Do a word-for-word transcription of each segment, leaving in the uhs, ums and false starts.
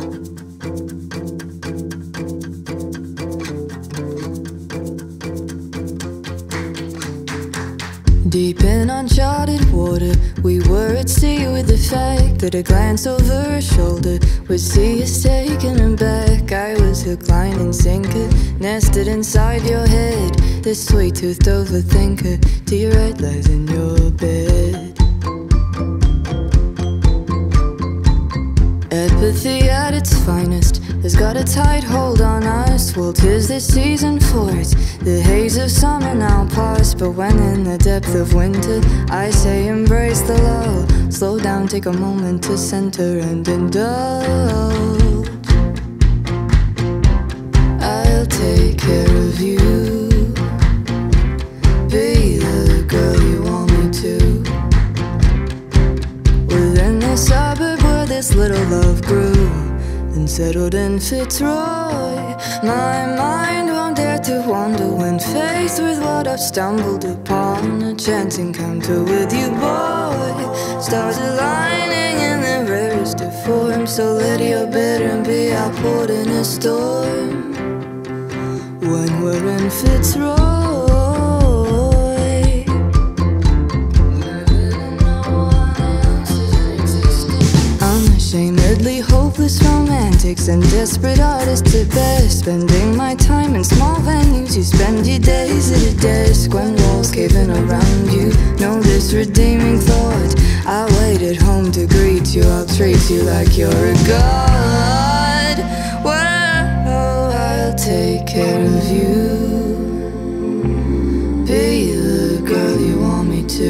Deep in uncharted water, we were at sea with the fact that a glance over her shoulder would see us taking her back. I was hook, line and sinker, nested inside your head, this sweet-toothed overthinker. To your right lies in your bed. Apathy at its finest has got a tight hold on us. Well, 'tis the season for it. The haze of summer now past, but when in the depth of winter, I say embrace the lull. Slow down, take a moment to center and indulge. I'll take care of you, be the girl you want me to. Within the suburb where this little love grew and settled in Fitzroy, my mind won't dare to wander when faced with what I've stumbled upon. A chance encounter with you, boy. Stars aligning in the rarest of forms, so let your bitter be outpoured in a storm. When we're in Fitzroy, unashamedly hopeless romantics and desperate artists at best, spending my time in small venues. You spend your days at a desk when walls cave in around you. Know this redeeming thought: I wait at home to greet you. I'll treat you like you're a god. Well, I'll take care of you, be the girl you want me to.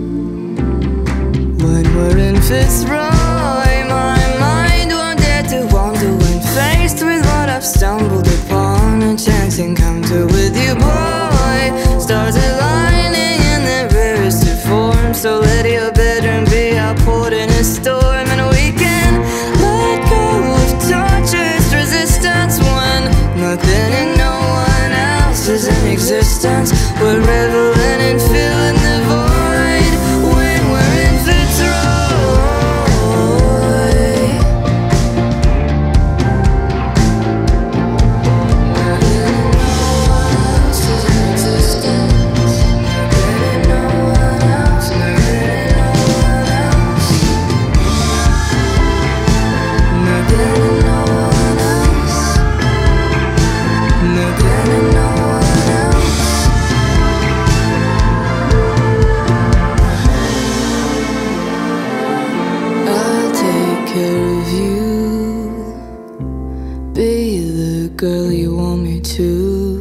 When we're in Fitzroy, my mind won't dare to wander when faced with what I've stumbled upon. A chance encounter with you, boy. Stars aligning in the rarest of forms, so let your bedroom be outpoured in a storm. And we can let go of torturous resistance when nothing and no one else is in existence. We're reveling and filling the void when we're in Fitzroy. Girl you want me to.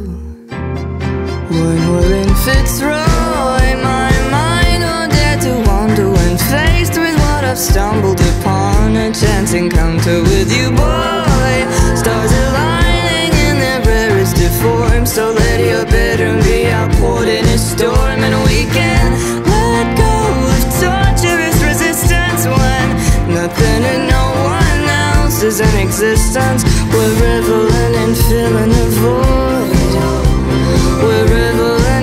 When we're in Fitzroy, my mind won't dare to wander when faced with what I've stumbled upon. A chance encounter with you, boy. Stars aligning in the rarest of forms, so let your bedroom be outpoured in a storm. And we can let go of torturous resistance when nothing and no one else is in existence. We're reveling and filling the void. We're reveling